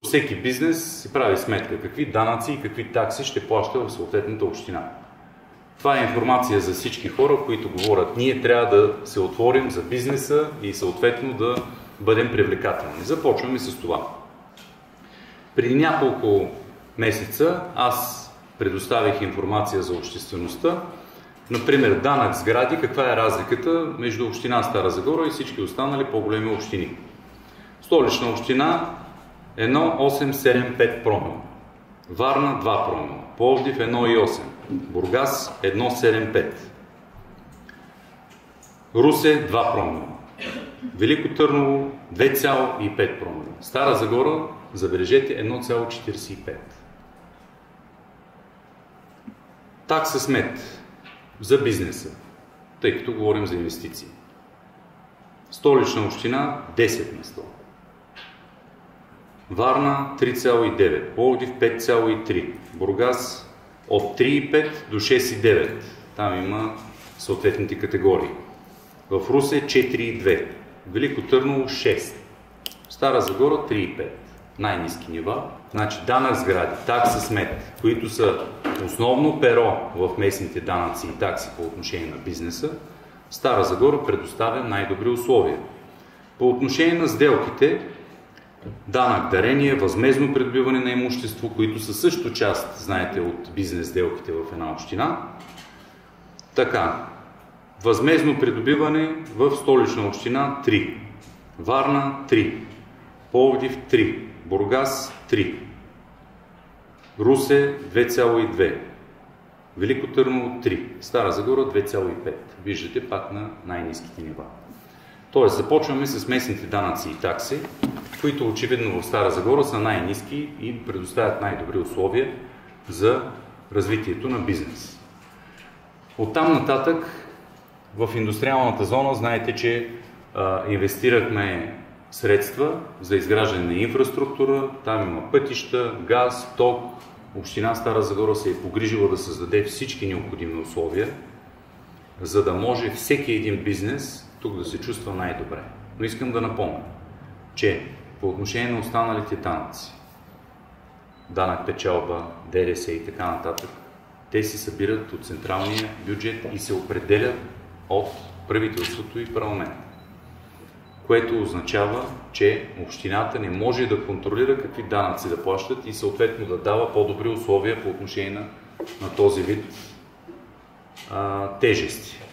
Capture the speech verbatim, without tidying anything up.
Всеки бизнес си прави сметка какви данъци и какви такси ще плаща в съответната община. Това е информация за всички хора, които говорят, ние трябва да се отворим за бизнеса и съответно да бъдем привлекателни. Започваме с това. Преди няколко месеца аз предоставих информация за обществеността. Например, данък сгради, каква е разликата между община Стара Загора и всички останали по-големи общини. Столична община едно цяло осем седем пет промила, Варна два промила, Пловдив едно цяло осем, Бургас едно цяло седем пет, Русе два промила, Велико Търново две цяло и пет промила, Стара Загора, забележете, едно цяло четиридесет и пет. Такса смет за бизнеса, тъй като говорим за инвестиции. Столична община десет на сто. Варна три цяло и девет, Пловдив пет цяло и три, Бургас от три цяло и пет до шест цяло и девет. Там има съответните категории. В Русе четири цяло и две, Велико Търново шест, Стара Загора три цяло и пет. Най-ниски нива. Значи данък сгради, такса смет, които са основно перо в местните данъци и такси по отношение на бизнеса, Стара Загора предоставя най-добри условия. По отношение на сделките, данък дарение, възмездно придобиване на имущество, които са също част, знаете, от бизнес сделките в една община. Така, възмездно придобиване в Столична община три, Варна три, Пловдив три, Бургас три, Русе две цяло и две, Велико Търново три, Стара Загора две цяло и пет. Виждате пак на най-ниските нива. Тоест започваме с местните данъци и такси, които очевидно в Стара Загора са най-ниски и предоставят най-добри условия за развитието на бизнес. Оттам нататък в индустриалната зона знаете, че а, инвестирахме средства за изграждане на инфраструктура, там има пътища, газ, ток. Община Стара Загора се е погрижила да създаде всички необходими условия, за да може всеки един бизнес тук да се чувства най-добре. Но искам да напомня, че по отношение на останалите данъци, данък печалба, ДДС и така нататък, те се събират от централния бюджет и се определят от правителството и парламента. Което означава, че общината не може да контролира какви данъци да плащат и съответно да дава по-добри условия по отношение на, на този вид а, тежести.